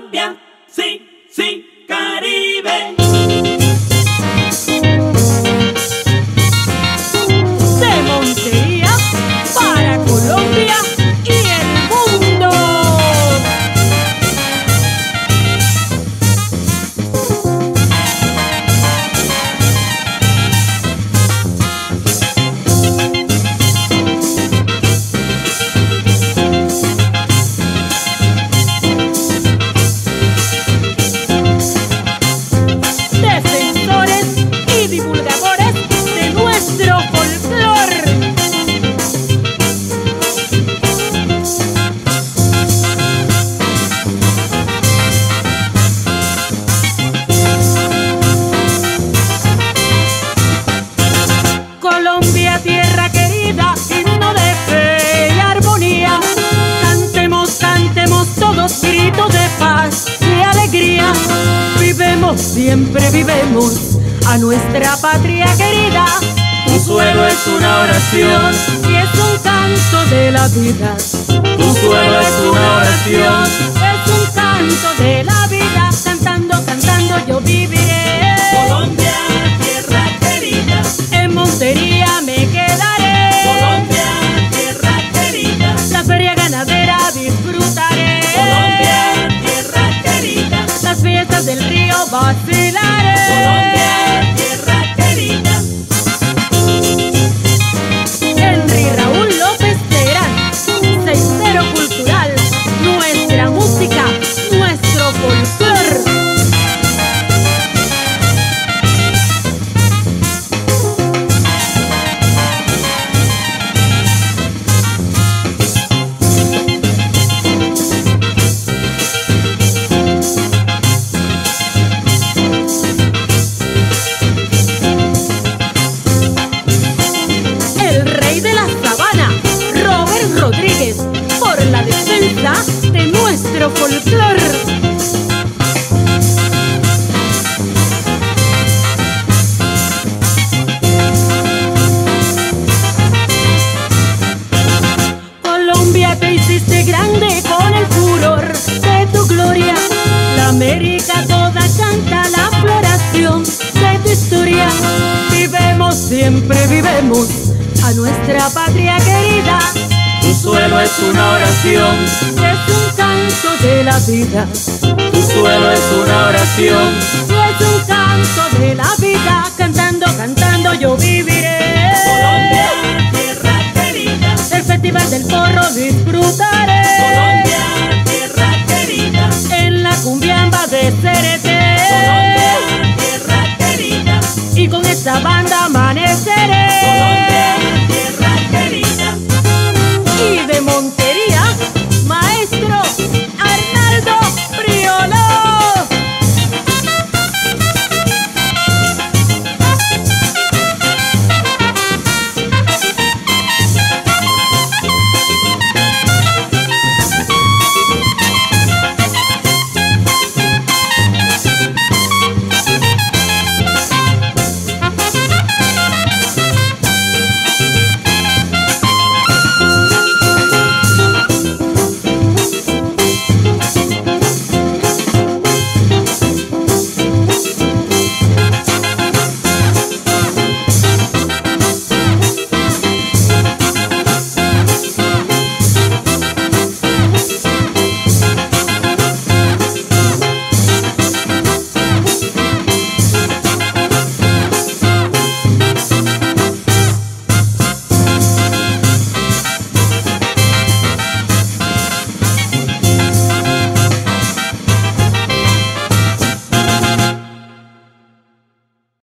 Colombia, sí, sí, Caribe. De Montería para Colombia y el mundo. Defensores y divulgadores de nuestro folclore. Colombia, tierra querida, himno de fe y armonía. Cantemos, cantemos todos gritos de paz y alegría. Vivemos, siempre vivemos a nuestra patria querida. Tu suelo es una oración, Y es un canto de la vida. tu suelo es una oración. Es un canto de la vida. Cantando, cantando yo viviré. Colombia, tierra querida. En Montería me quedaré. Colombia, tierra querida. La feria ganadera disfrutaré. Colombia, tierra querida. Las fiestas del río vacilaré. Colombia, tierra querida. Henry Raúl López Terán, 60 Cultural, nuestra música, nuestro folclor. El rey de la sabana, Robert Rodríguez, por la defensa de nuestro folclor. Colombia, te hiciste grande con el furor de tu gloria. La América toda canta la floración de tu historia. Vivemos, siempre vivemos a nuestra patria querida. Tu suelo es una oración, Es un canto de la vida. tu suelo es una oración. Es un canto de la vida. Cantando, cantando yo viviré. Colombia, tierra querida. El festival del porro disfrutaré. Colombia, tierra querida. En la cumbiamba de Cereté. Colombia, tierra querida. Y con esta